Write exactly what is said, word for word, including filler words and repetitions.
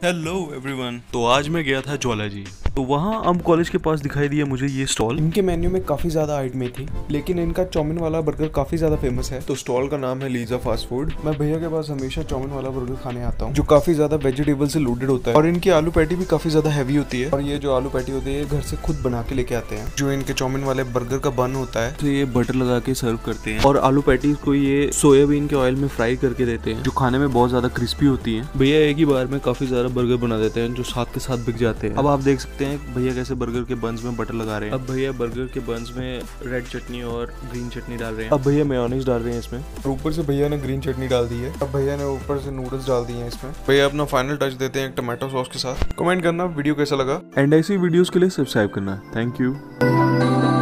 Hello everyone. तो आज मैं गया था ज्वाला जी, तो वहाँ अब कॉलेज के पास दिखाई दिया मुझे ये स्टॉल। इनके मेन्यू में काफी ज्यादा आइटमें थी, लेकिन इनका चाउमीन वाला बर्गर काफी ज्यादा फेमस है। तो स्टॉल का नाम है लीजा फास्ट फूड। मैं भैया के पास हमेशा चाउमीन वाला बर्गर खाने आता हूँ, जो काफी ज्यादा वेजिटेबल से लोडेड होता है और इनकी आलू पैटी भी काफी ज्यादा हैवी होती है। और ये जो आलू पैटी होती है घर से खुद बना के लेके आते हैं। जो इनके चाउमीन वाले बर्गर का बन होता है तो ये बटर लगा के सर्व करते हैं और आलू पैटीज को ये सोयाबीन के ऑयल में फ्राई करके देते हैं, जो खाने में बहुत ज्यादा क्रिस्पी होती है। भैया एक ही बार में काफी ज्यादा बर्गर बना देते हैं जो साथ के साथ बिक जाते हैं। अब आप देख सकते हैं भैया कैसे बर्गर के बंस में बटर लगा रहे हैं। अब भैया बर्गर के बंस में रेड चटनी और ग्रीन चटनी डाल रहे हैं। अब भैया मेयोनीज डाल रहे हैं इसमें, और ऊपर से भैया ने ग्रीन चटनी डाल दी है। अब भैया ने ऊपर से नूडल्स डाल दिए हैं इसमें। भैया अपना फाइनल टच देते हैं एक टमाटो सॉस के साथ। कमेंट करना वीडियो कैसा लगा, एंड ऐसी वीडियोस के लिए सब्सक्राइब करना। Thank you.